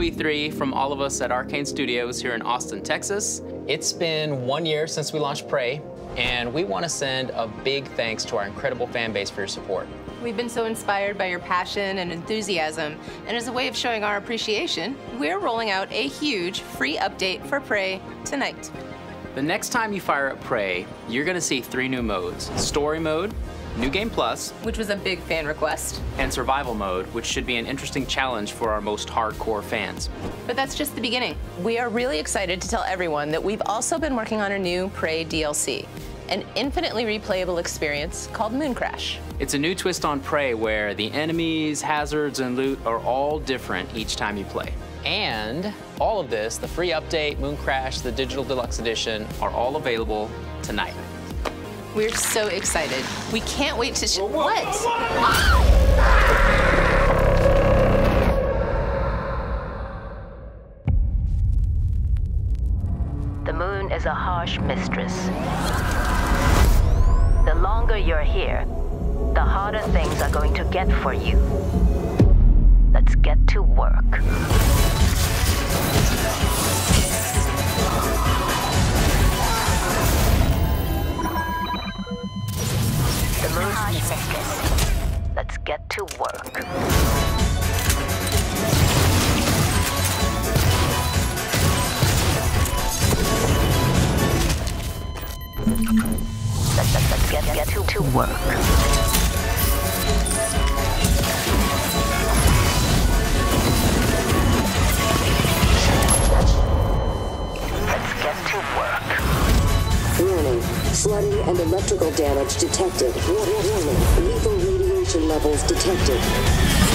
RB3 from all of us at Arcane Studios here in Austin, Texas. It's been 1 year since we launched Prey, and we want to send a big thanks to our incredible fan base for your support. We've been so inspired by your passion and enthusiasm, and as a way of showing our appreciation, we're rolling out a huge free update for Prey tonight. The next time you fire up Prey, you're going to see 3 new modes: Story Mode, New Game Plus, which was a big fan request, and Survival Mode, which should be an interesting challenge for our most hardcore fans. But that's just the beginning. We are really excited to tell everyone that we've also been working on a new Prey DLC, an infinitely replayable experience called Mooncrash. It's a new twist on Prey where the enemies, hazards, and loot are all different each time you play. And all of this, the free update, Mooncrash, the Digital Deluxe Edition, are all available tonight. We're so excited. We can't wait to What? The moon is a harsh mistress. The longer you're here, the harder things are going to get for you. Let's get to work. The moon's mistress. Let's get to work. Let's get to work. Let's get to work. Warning. Flooding and electrical damage detected. Warning. Lethal radiation levels detected.